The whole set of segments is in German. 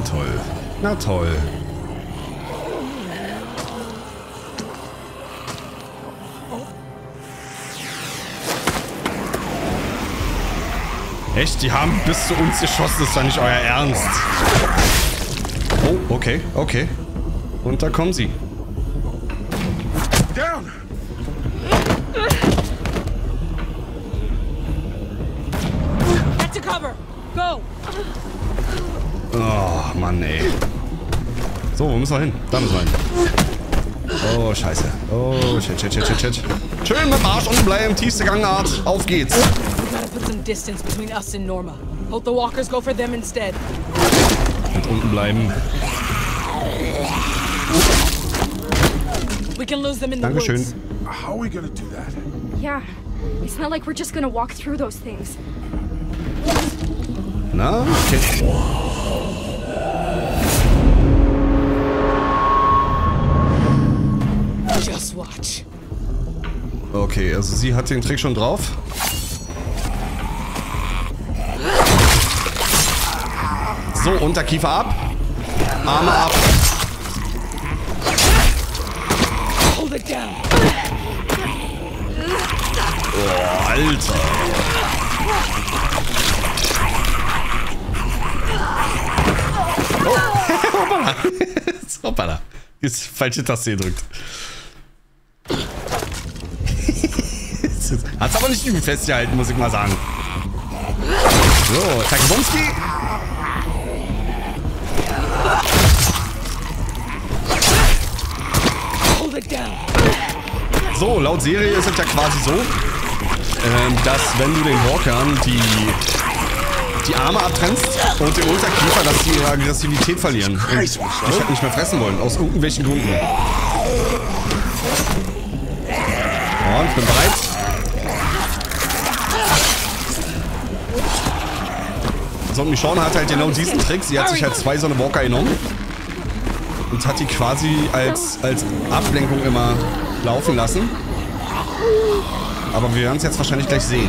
toll. Na toll. Echt? Die haben bis zu uns geschossen. Das ist doch nicht euer Ernst. Oh, okay, okay. Und da kommen sie. Down. Get to cover. Go. Oh, Mann, ey. So, wo müssen wir hin? Da müssen wir hin. Oh, scheiße. Oh, shit. Schön mit dem Arsch unten bleiben. Tiefste Gangart. Auf geht's. We gotta put some distance between us and Norma. Hope the walkers go for them instead. Und unten bleiben. We can lose them in the Dankeschön. woods. How are we gonna do that? Yeah, it's not like we're just gonna walk through those things. Na, okay. Just watch. Okay, also sie hat den Trick schon drauf. So, Unterkiefer ab. Arme ab. Hold it down. Oh, Alter. Oh, hoppala. Hoppala. Ist falsche Taste gedrückt. Hat's aber nicht übel festgehalten, muss ich mal sagen. So, Takibomski. Hold it down. So, laut Serie ist es ja quasi so, dass wenn du den Walkern die Arme abtrennst und den Unterkiefer, dass sie ihre Aggressivität verlieren und dich halt nicht mehr fressen wollen, aus irgendwelchen Gründen. Und ich bin bereit. So, und Michonne hat halt genau diesen Trick. Sie hat sich halt 2 so eine Walker genommen und hat die quasi als Ablenkung immer laufen lassen. Aber wir werden es jetzt wahrscheinlich gleich sehen.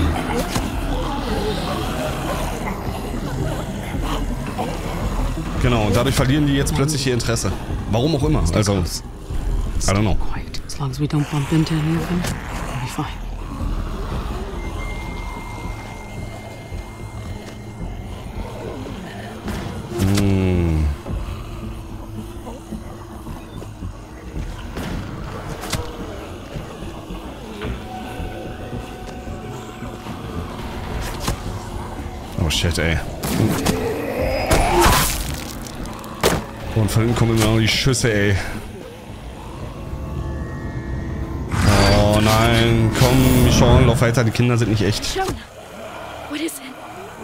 Genau, und dadurch verlieren die jetzt plötzlich ihr Interesse. Warum auch immer. Also, I don't know. Quiet. As long as we don't bump into any of them, we'll be fine. Oh shit, ey. Und von hinten kommen immer noch die Schüsse, ey. Oh nein, komm, Michonne, lauf weiter, die Kinder sind nicht echt. Sean, what is it?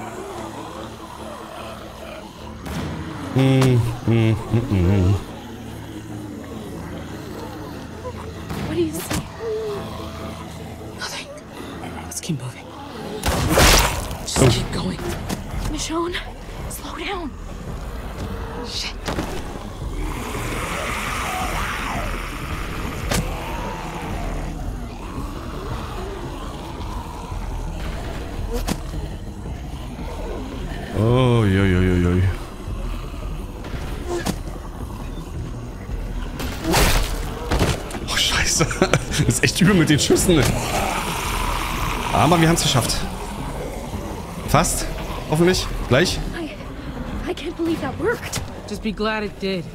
What do you see? Nothing. Let's keep moving. Just keep going. Michonne, slow down. Shit. Oh, joi. Oh, scheiße. Das ist echt übel mit den Schüssen. Aber wir haben es geschafft. Fast. Hoffentlich. Gleich. I can't believe that worked. Just be glad it did.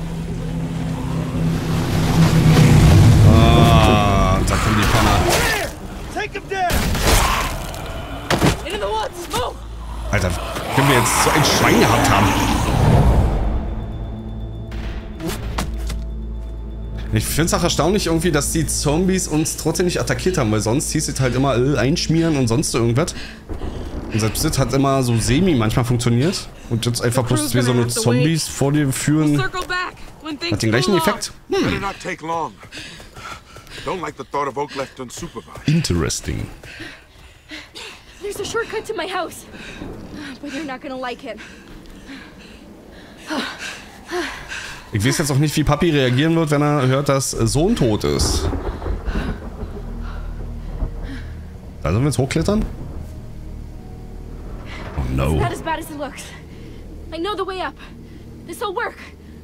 Ah, da kommen die Panner. Take him down. Into the woods. Move. Alter, können wir jetzt so ein Schwein gehabt haben? Ich finde es auch erstaunlich irgendwie, dass die Zombies uns trotzdem nicht attackiert haben, weil sonst hieß es halt immer einschmieren und sonst irgendwas. Und selbst das hat immer so semi manchmal funktioniert. Und jetzt einfach bloß wie so eine Zombies vor dir führen, Circle back when things hat den gleichen cool off. Effekt. Better not take long. Don't like the thought of Oak left unsupervised. Interesting. There's a shortcut to my house. But you're not gonna like it. Ich weiß jetzt auch nicht, wie Papi reagieren wird, wenn er hört, dass Sohn tot ist. Da sollen wir jetzt hochklettern? Oh no. It's not as bad as it looks. I know the way up. This'll work.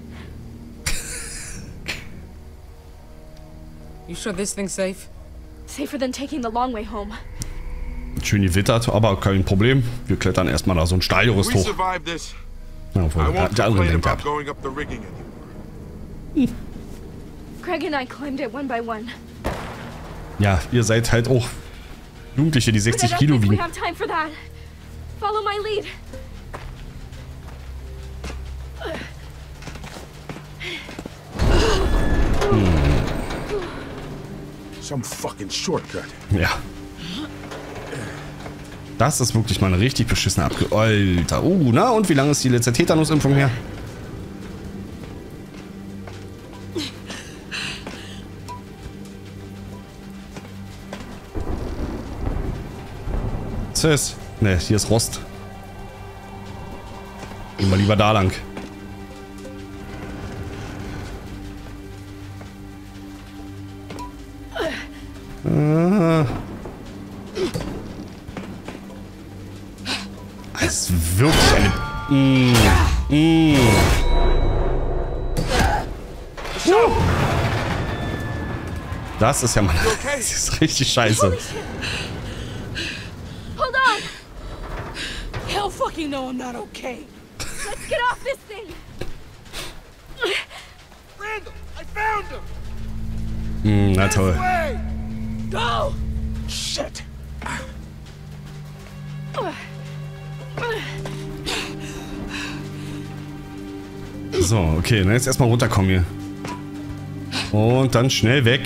You sure this thing's safe? Safer than taking the long way home. Schön gewittert, aber kein Problem. Wir klettern erstmal da so ein Stahlgerüst We hoch. survived this. Ja, I won't der andere complain denkt about ab. going up the rigging anymore. Greg and I climbed it one by one. Ja, ihr seid halt auch Jugendliche, die But I 60 don't Kilo think we wiegen. have time for that. Follow my lead. Some fucking shortcut. Ja. Das ist wirklich mal eine richtig beschissene Alter. Na und wie lange ist die letzte Tetanusimpfung her? Sis. Ne, hier ist Rost. Gehen wir lieber da lang. Es ist wirklich eine... Das ist ja mal... Das ist richtig scheiße. Holy shit. Hold on. Hell fucking no, I'm not okay. Let's get off this thing. Randall, I found him! Na toll. Way! Go! Shit! So, okay, dann jetzt erstmal runterkommen hier. Und dann schnell weg.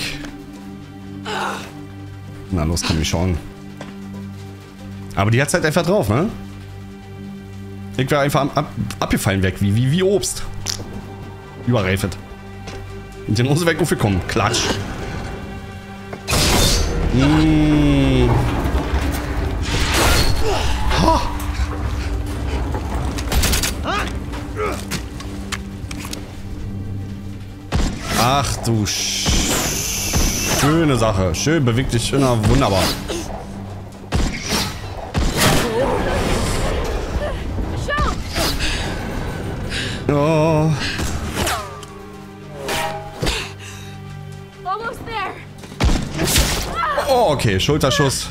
Na los, komm, wir schauen. Aber die hat's halt einfach drauf, ne? Ich wäre einfach abgefallen weg, wie Obst. Überreifet. Und den Hose weg aufgekommen. Klatsch. Ha. Ach du schöne Sache. Schön, bewegt dich. Wunderbar. Oh. Almost there. Oh, okay. Schulterschuss.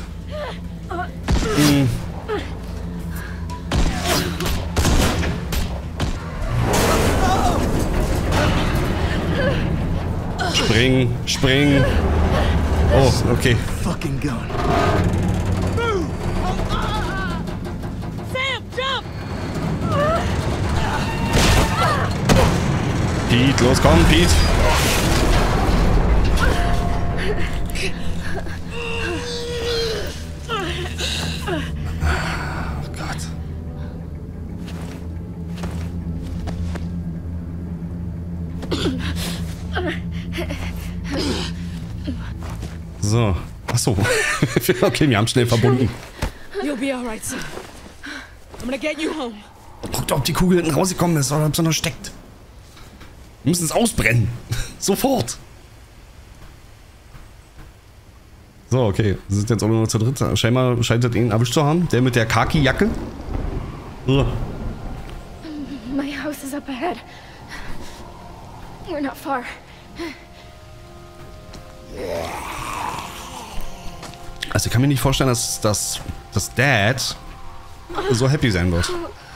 Springen, springen. Oh, okay. Fucking gun. Sam, jump! Pete, los, komm, Pete. Oh Gott. So. Achso. Okay, wir haben schnell verbunden. You'll be alright, son. I'm gonna get you home. Guckt, ob die Kugel hinten rausgekommen ist oder ob sie noch steckt. Wir müssen es ausbrennen. Sofort. So, okay. Wir sind jetzt auch nur zu dritt. Scheinbar scheint es ihn erwischt zu haben. Der mit der Khaki-Jacke. My house is up ahead. We're not far. Also ich kann mir nicht vorstellen, dass Dad so happy sein wird.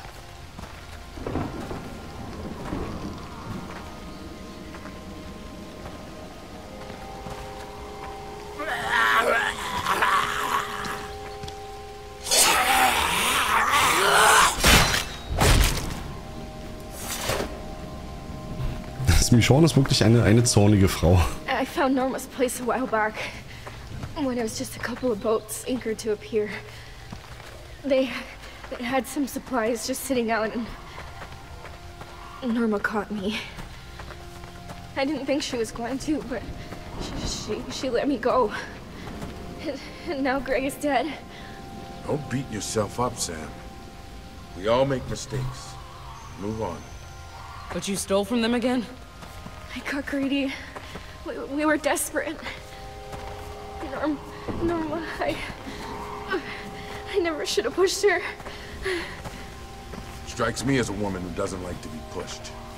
Michonne ist wirklich eine zornige Frau. I found Norma's place a while back, when it was just a couple of boats anchored to a pier. They had some supplies just sitting out, and Norma caught me. I didn't think she was going to, but she let me go. And now Greg is dead. Don't beat yourself up, Sam. We all make mistakes. Move on. But you stole from them again? I got greedy. We were desperate. Norma, I never should have pushed her. Strikes me as a woman who doesn't like to be pushed.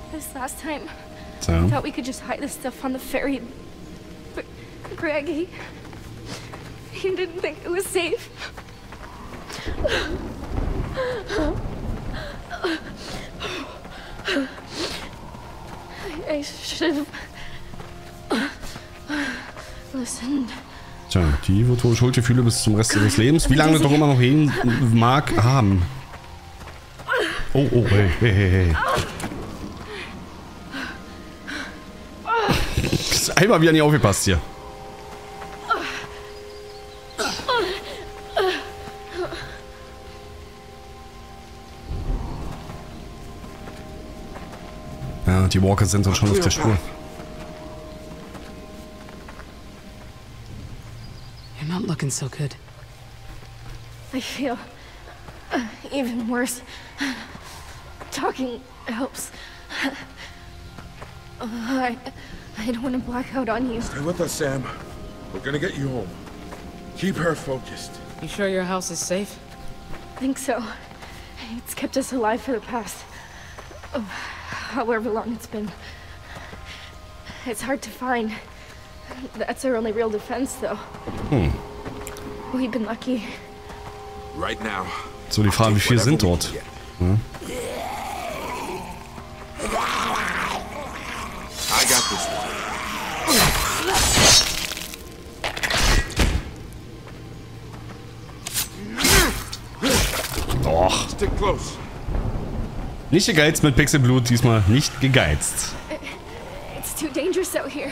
This last time, So. I thought we could just hide this stuff on the ferry. But Greg, he didn't think it was safe. I should have listened. Tja, die wird wohl Schuldgefühle bis zum Rest ihres Lebens. Wie lange doch immer noch hin mag haben. Oh, oh, hey, hey, hey, hey. Ist einmal wieder nicht aufgepasst hier. Ja, die Walker sind uns schon auf der Spur. You're not looking so good. I feel even worse. Talking helps. I don't want to black out on you. Stay with us, Sam. We're gonna get you home. Keep her focused. You sure your house is safe? I think so. It's kept us alive for the past, however long it's been. It's hard to find. That's our only real defense, though. We've been lucky. Right now. So die Frage, wie viele sind dort? Ja. I got this one. Doch. Stick close. Nicht gegeizt mit Pixelblut, diesmal nicht gegeizt. It's too dangerous out here.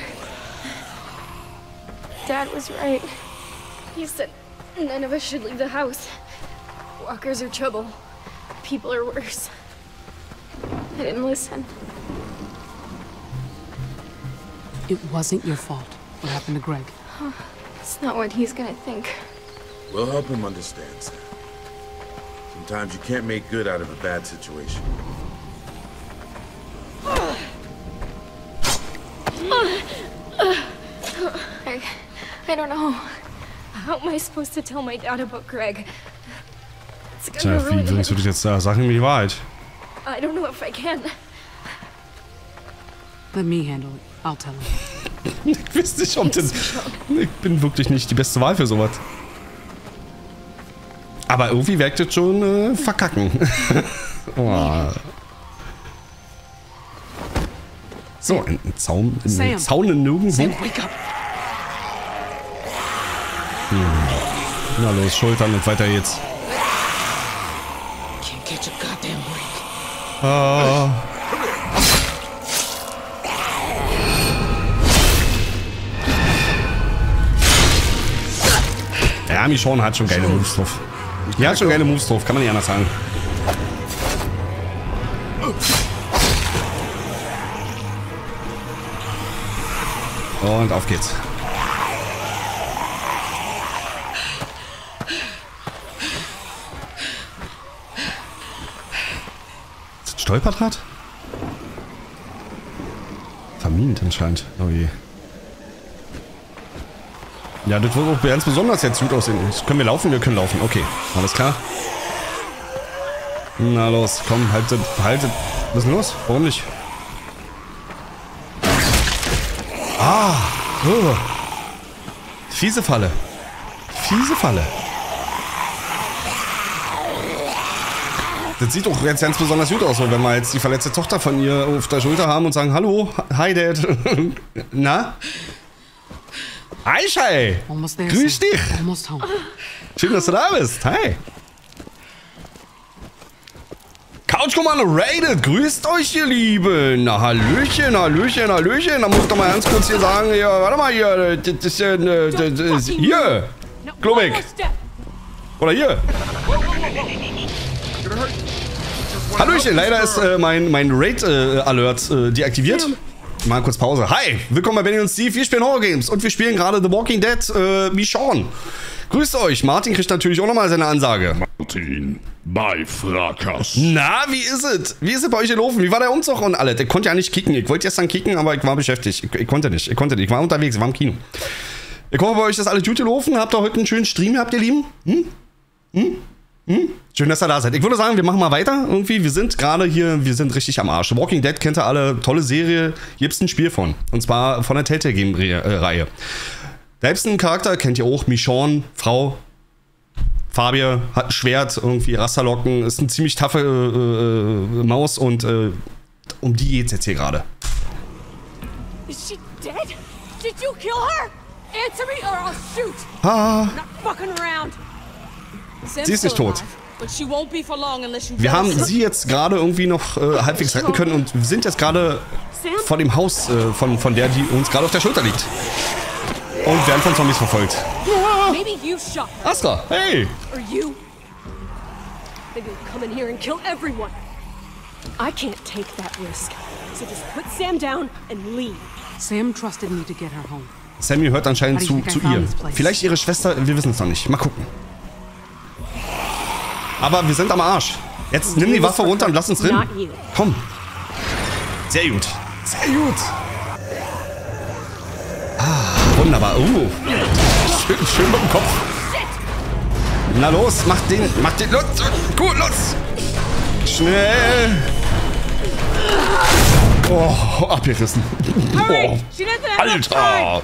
Dad was right. He said none of us should leave the house. Walkers are trouble. People are worse. I didn't listen. It wasn't your fault. What happened to Greg? It's not what he's gonna think. We'll help him understand, Sam. Sometimes you can't make good out of a bad situation. I don't know. How am I supposed to tell my dad about Greg? It's Tja, gonna ruin wie willst du him. das jetzt da? Sag ihm die Wahrheit. I don't know if I can. Let me handle it. I'll tell him. Ich weiß nicht, ob das... Ich bin wirklich nicht die beste Wahl für sowas. Aber irgendwie wirkt das schon verkacken. Oh. So, ein Zaun nirgendwo. Sam, wake up. Na los, Schultern und weiter jetzt. Can't catch a goddamn break. Ah. Ja, Michonne hat schon geile Moves drauf. Die hat schon geile Moves drauf, kann man nicht anders sagen. Und auf geht's. Ist das Stolperdraht? Vermint anscheinend. Oh je. Ja, das wird auch ganz besonders jetzt gut aussehen. Können wir laufen? Wir können laufen. Okay, alles klar. Na los, komm, haltet. Was ist denn los? Warum nicht? Ah! Oh. Fiese Falle. Fiese Falle. Das sieht doch jetzt ganz besonders gut aus, wenn wir jetzt die verletzte Tochter von ihr auf der Schulter haben und sagen, hallo, hi Dad. Na? Hi Shai. Almost there. Grüß Sam. dich. Almost home. Schön, dass du da bist. Hi. Couchkommando raided. Grüßt euch, ihr Lieben. Na, Hallöchen. Da muss ich doch mal ganz kurz hier sagen, hier, warte mal hier. Das ist hier. Globig. Oder hier. Hallöchen. Leider ist mein Raid-Alert deaktiviert. Mal kurz Pause. Hi, willkommen bei Benny und Steve. Wir spielen Horror Games und wir spielen gerade The Walking Dead Michonne. Grüßt euch. Martin kriegt natürlich auch nochmal seine Ansage. Martin, bei Frakas. Na, wie ist es? Wie ist es bei euch gelaufen? Wie war der Umzug und alles? Ich konnte ja nicht kicken. Ich wollte gestern kicken, aber ich war beschäftigt. Ich konnte nicht. Ich war unterwegs, ich war im Kino. Ich hoffe, bei euch ist alles gut gelaufen. Habt ihr heute einen schönen Stream gehabt, ihr Lieben? Schön, dass ihr da seid. Ich würde sagen, wir machen mal weiter. Irgendwie, wir sind gerade hier, wir sind richtig am Arsch. Walking Dead kennt ihr alle, tolle Serie, gibt's ein Spiel von. Und zwar von der Telltale Game-Reihe. Der liebsten Charakter kennt ihr auch, Michonne, Frau. Fabia hat ein Schwert, irgendwie Rasterlocken, ist eine ziemlich taffe Maus und um die geht's jetzt hier gerade. Is she dead? Did you kill her? Answer me or I'll shoot. Ah. Not fucking around. Sie ist nicht tot. But she won't be for long unless you Wir haben sie jetzt gerade irgendwie noch halbwegs retten können und wir sind jetzt gerade vor dem Haus von der, die uns gerade auf der Schulter liegt. Und werden von Zombies verfolgt. Maybe you shot her. Astra, hey! Or you. Maybe you'll come in here and kill everyone. I can't take that risk. So just put Sam down and leave. Sam trusted me to get her home. Sammy hört anscheinend zu ihr. Vielleicht ihre Schwester, wir wissen es noch nicht. Mal gucken. Aber wir sind am Arsch. Jetzt nimm die Waffe runter und lass uns rennen. Komm. Sehr gut. Sehr gut. Ah, wunderbar. Schön mit dem Kopf. Na los, mach den los. Gut, los. Schnell. Oh, abgerissen. Oh, Alter.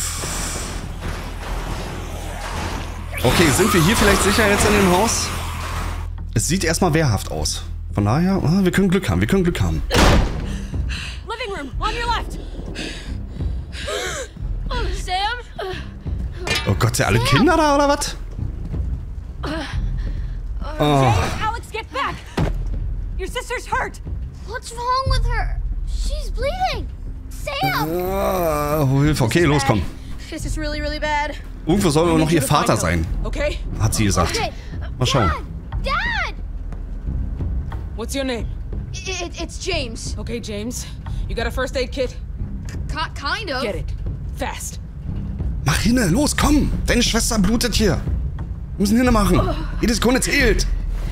Okay, sind wir hier vielleicht sicher jetzt in dem Haus? Es sieht erstmal wehrhaft aus. Von daher, wir können Glück haben, Living room, on your left. Sam? Oh Gott, sind alle Kinder da oder was? Oh. Alex, get back. Your sister's hurt. What's wrong with her? She's bleeding. Sam! Hilfe, okay, los, komm. This is really, really bad. Irgendwo soll nur noch ihr Vater sein, Okay? hat sie gesagt. Okay. Mal schauen. Dad! What's your name? It's James. Okay, James. You got a first aid kit? Kind of. Get it. Fast. Mach hinne, los, komm. Deine Schwester blutet hier. Wir müssen hinne machen. Jede Sekunde zählt.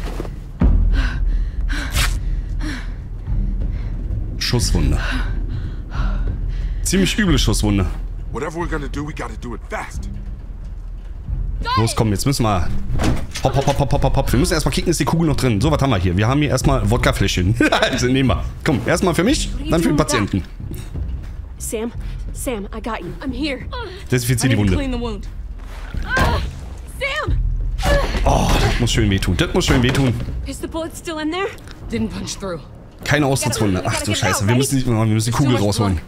Schusswunde. Ziemlich üble Schusswunde. Whatever we're gonna do, we gotta do it fast. Los, komm, jetzt müssen wir... Hopp, hopp, hopp, hopp, hopp, hopp. Wir müssen erstmal kicken, ist die Kugel noch drin. So, was haben wir hier? Wir haben hier erstmal Wodkafläschchen. Also, nehmen wir. Komm, erstmal für mich, dann für den Patienten. Sam, I got you. I'm here. Desinfizier die Wunde. Clean the wound. Sam! Oh, das muss schön wehtun. Das muss schön wehtun. Is the bullet still in there? Didn't punch through. Keine Austrittswunde. Ach du Scheiße, wir müssen die Kugel rausholen.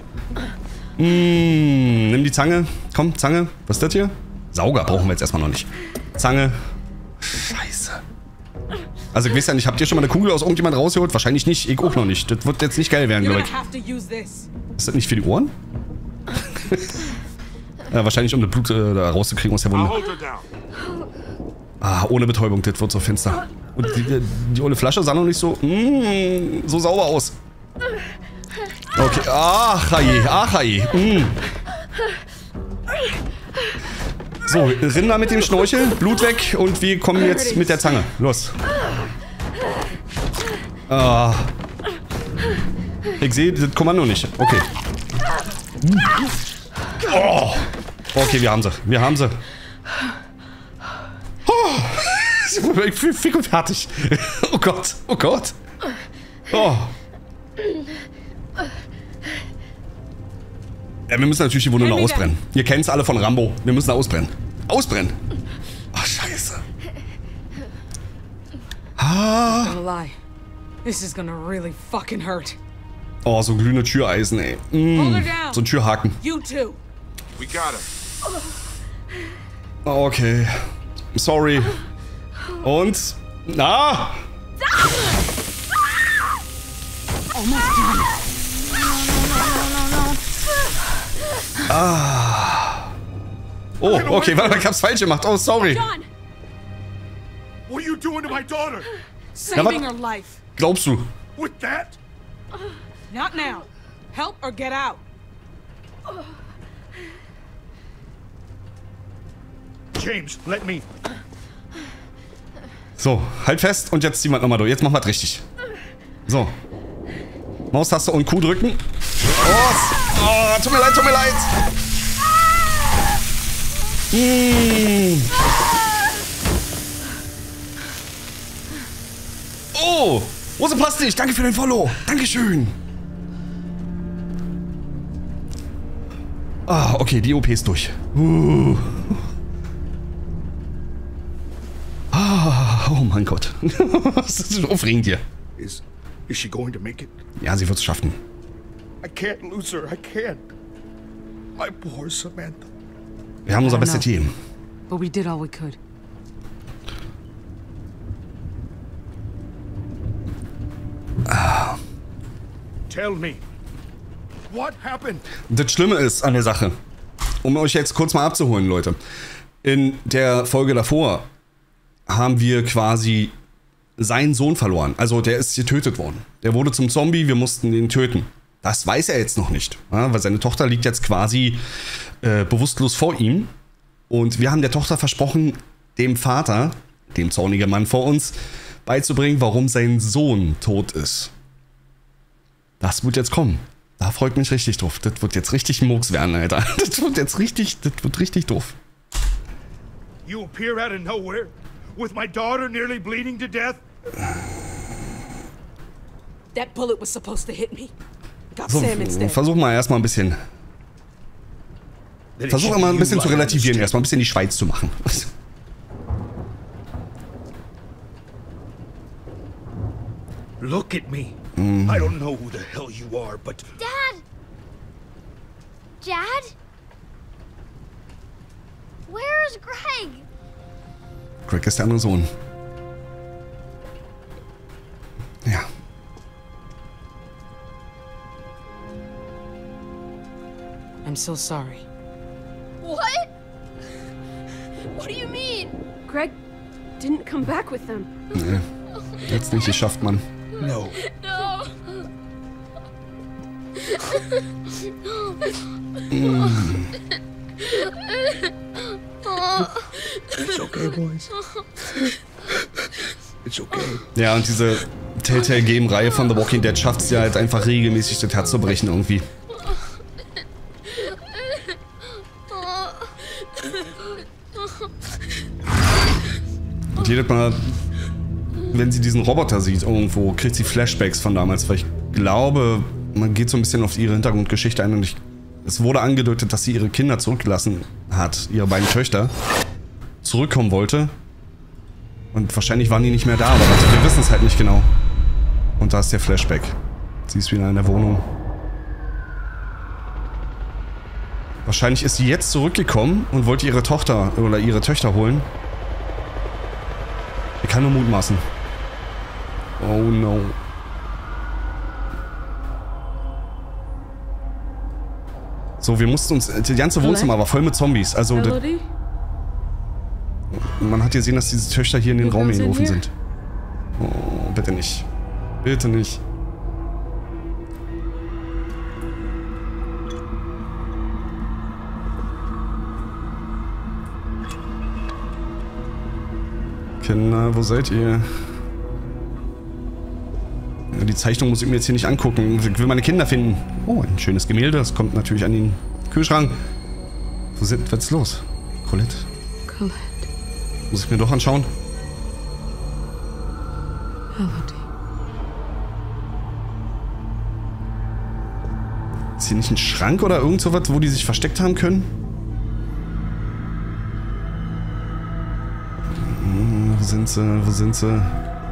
Nimm die Zange. Komm, Zange. Was ist das hier? Sauger brauchen wir jetzt erstmal noch nicht. Zange. Scheiße. Also ich weiß ja nicht, habt ihr schon mal eine Kugel aus irgendjemand rausgeholt? Wahrscheinlich nicht, ich auch noch nicht. Das wird jetzt nicht geil werden, glaube ich. Ist das nicht für die Ohren? Ja, wahrscheinlich um das Blut da rauszukriegen aus der Wunde. Ah, ohne Betäubung, das wird so finster. Und die olle Flasche sah noch nicht so, so sauber aus. Okay, ach je. So, Rinder mit dem Schnorchel, Blut weg und wir kommen jetzt mit der Zange. Los. Ah. Ich sehe das Kommando nicht. Okay. Oh. Okay, wir haben sie. Oh. Ich bin fick und fertig. Oh Gott. Oh. Ja, wir müssen natürlich die Wunde noch ausbrennen. Ihr kennt es alle von Rambo. Wir müssen ausbrennen. Ausbrennen! Ach, scheiße. Ah. This is gonna really fucking hurt. Oh, so glühende Türeisen, ey. So ein Türhaken. You too. We got him. Okay. Sorry. Und? Na? Almost done. Ah. Oh, okay, warte, ich hab's falsch gemacht. Oh, sorry. John! What are you doing to my daughter? Saving her life. Glaubst du? With that? Not now. Help or get out. James, let me. So, halt fest und jetzt ziehen wir nochmal durch. Jetzt machen wir es richtig. So. Maustaste und Q drücken. Oh, tut mir leid. Hose passt nicht. Danke für den Follow. Dankeschön. Ah, okay, die OP ist durch. Ah, oh mein Gott. Das ist so aufregend hier. Is she going to make it? Ja, sie wird es schaffen. I can't lose her. I can't. My poor Samantha. Wir haben unser bestes know. Team. But we did all we could. Tell me. What happened? Das Schlimme ist an der Sache, um euch jetzt kurz mal abzuholen, Leute. In der Folge davor haben wir quasi seinen Sohn verloren. Also der ist getötet worden. Der wurde zum Zombie, wir mussten ihn töten. Das weiß er jetzt noch nicht, ja, weil seine Tochter liegt jetzt quasi bewusstlos vor ihm. Und wir haben der Tochter versprochen, dem Vater, dem zornigen Mann vor uns, beizubringen, warum sein Sohn tot ist. Das wird jetzt kommen. Da freut mich richtig drauf. Das wird jetzt richtig Murks werden, Alter. Das wird richtig doof. You appear out of nowhere with my daughter nearly bleeding to death. That bullet was supposed to hit me. Got So, Sam instead. versuch mal erstmal ein bisschen. Versuch mal ein bisschen zu relativieren, erstmal ein bisschen die Schweiz zu machen. Look at me. I don't know who the hell you are, but Dad! Dad? Where's Greg? Greg ist der andere Sohn. Ja. I'm so sorry. What? What do you mean? Greg didn't come back with them. Nee. Jetzt nicht geschafft, Mann. no. No. It's okay, boys. It's okay. Ja, und diese Telltale-Game-Reihe von The Walking Dead schafft es ja halt einfach regelmäßig das Herz zu brechen irgendwie. Und jedes Mal, wenn sie diesen Roboter sieht irgendwo, kriegt sie Flashbacks von damals, weil ich glaube, man geht so ein bisschen auf ihre Hintergrundgeschichte ein und es wurde angedeutet, dass sie ihre Kinder zurückgelassen hat, ihre beiden Töchter, zurückkommen wollte. Und wahrscheinlich waren die nicht mehr da, aber wir wissen es halt nicht genau. Und da ist der Flashback. Sie ist wieder in der Wohnung. Wahrscheinlich ist sie jetzt zurückgekommen und wollte ihre Tochter oder ihre Töchter holen. Ich kann nur mutmaßen. Oh no. So, wir mussten uns... Das ganze Wohnzimmer war voll mit Zombies. Also, Elodie? man hat gesehen, dass diese Töchter hier in den Raum hingerufen sind. Oh, bitte nicht. Bitte nicht. Kinder, wo seid ihr? Ja, die Zeichnung muss ich mir jetzt hier nicht angucken. Ich will meine Kinder finden. Oh, ein schönes Gemälde. Das kommt natürlich an den Kühlschrank. Was ist los? Colette? Colette. Muss ich mir doch anschauen? Elodie. Ist hier nicht ein Schrank oder irgend sowas, wo die sich versteckt haben können? Wo sind sie? Wo sind sie?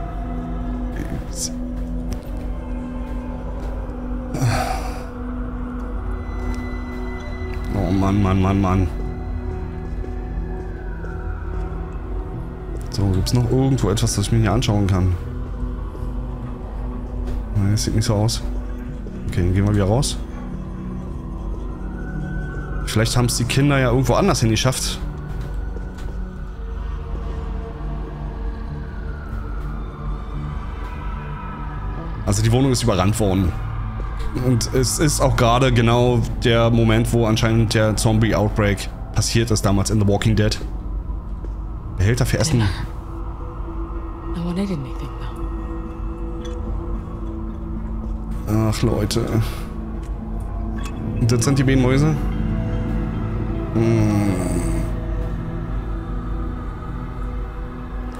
Oh Mann, Mann, Mann, Mann. So, gibt's noch irgendwo etwas, das ich mir hier anschauen kann? Nein, das sieht nicht so aus. Okay, dann gehen wir wieder raus. Vielleicht haben es die Kinder ja irgendwo anders hingeschafft. Also die Wohnung ist überrannt worden. Und es ist auch gerade genau der Moment, wo anscheinend der Zombie-Outbreak passiert ist, damals in The Walking Dead. Behälter für Essen. No one ate anything, though. Ach, Leute. Das sind die beiden Mäuse?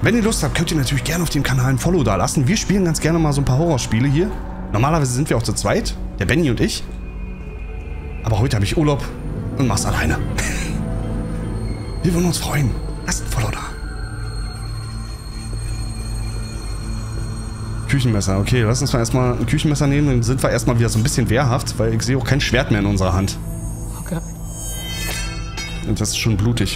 Wenn ihr Lust habt, könnt ihr natürlich gerne auf dem Kanal ein Follow da lassen. Wir spielen ganz gerne mal so ein paar Horrorspiele hier. Normalerweise sind wir auch zu zweit, der Benny und ich. Aber heute habe ich Urlaub und mach's alleine. Wir würden uns freuen. Lasst ein Follow da. Küchenmesser. Okay, lass uns mal erstmal ein Küchenmesser nehmen. Dann sind wir erstmal wieder so ein bisschen wehrhaft, weil ich sehe auch kein Schwert mehr in unserer Hand. Okay. Und das ist schon blutig.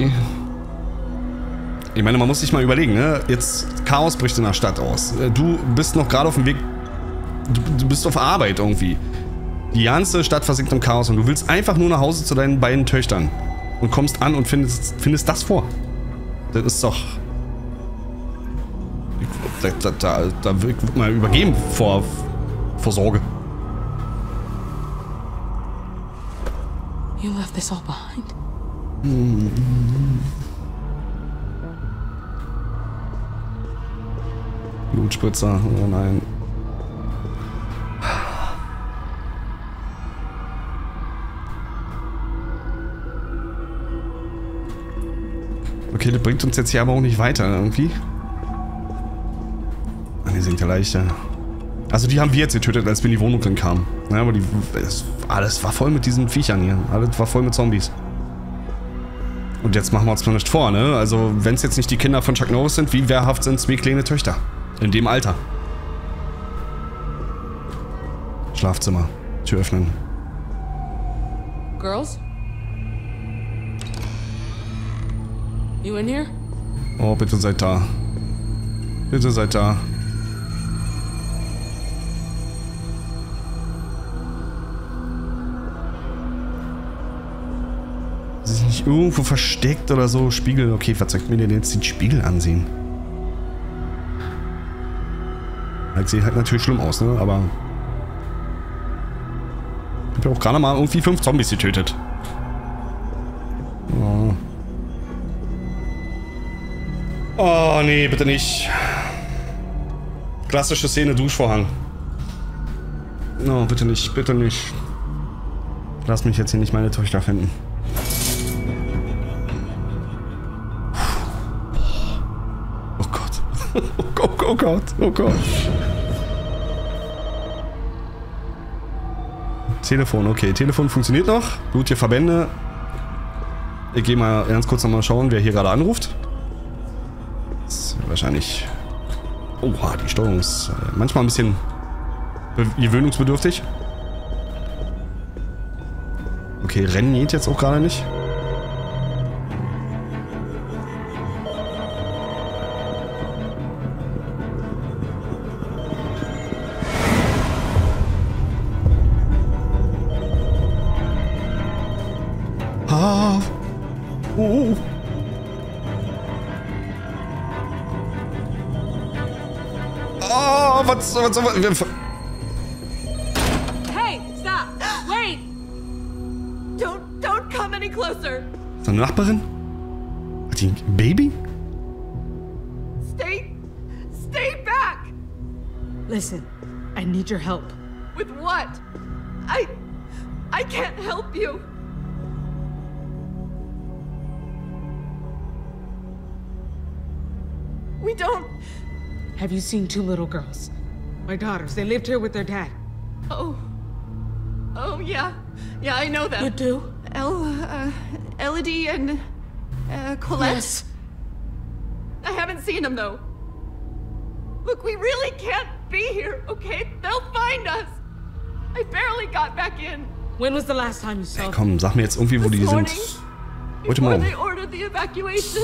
Ich meine, man muss sich mal überlegen, ne? Jetzt Chaos bricht in der Stadt aus. Du bist noch gerade auf dem Weg. Du bist auf Arbeit irgendwie. Die ganze Stadt versinkt im Chaos und du willst einfach nur nach Hause zu deinen beiden Töchtern. Und kommst an und findest das vor. Das ist doch... Da wird man übergeben vor Sorge. You left this all behind. Blutspritzer, oh nein. Okay, das bringt uns jetzt hier aber auch nicht weiter irgendwie. Ah, die sind ja leichter. Also die haben wir jetzt getötet, als wir in die Wohnung drin kamen. Ja, aber alles war voll mit diesen Viechern hier. Alles war voll mit Zombies. Und jetzt machen wir uns mal nicht vor, ne? Also wenn es jetzt nicht die Kinder von Chuck Norris sind, wie wehrhaft sind zwei kleine Töchter? In dem Alter. Schlafzimmer. Tür öffnen. Girls? You in here? Oh, bitte seid da. Bitte seid da. Sie sind nicht irgendwo versteckt oder so. Spiegel. Okay, verzeiht mir denn jetzt den Spiegel ansehen? Das sieht halt natürlich schlimm aus, ne? Aber... Ich hab ja auch gerade mal irgendwie 5 Zombies getötet. Oh. Oh, nee, bitte nicht. Klassische Szene, Duschvorhang. No, bitte nicht, bitte nicht. Lass mich jetzt hier nicht meine Töchter finden. Oh Gott. Oh Gott, oh Gott, oh Gott. Telefon, okay. Telefon funktioniert noch. Blutige Verbände. Ich gehe mal ganz kurz nochmal schauen, wer hier gerade anruft. Das ist wahrscheinlich... Oha, die Steuerung ist manchmal ein bisschen gewöhnungsbedürftig. Okay, Rennen geht jetzt auch gerade nicht. Ah. Oh. Oh, was Hey, stop! Wait! Don't come any closer! Ist das eine Nachbarin? Hat die ein Baby? Stay back! Listen, I need your help. With what? I can't help you. We don't... Have you seen 2 little girls? My daughters. They lived here with their dad. Oh, yeah. Yeah, I know them. You do? Elodie and, Colette? Yes. I haven't seen them, though. Look, we really can't be here, okay? They'll find us. I barely got back in. When was the last time you saw them? Komm, sag mir jetzt irgendwie, wo die sind. Heute Before Morgen. they ordered the evacuation.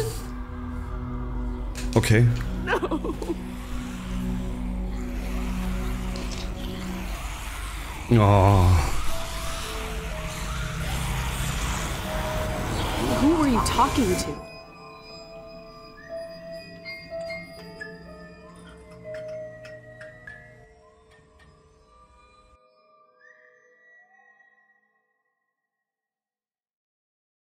Okay. No. Oh. Who were you talking to?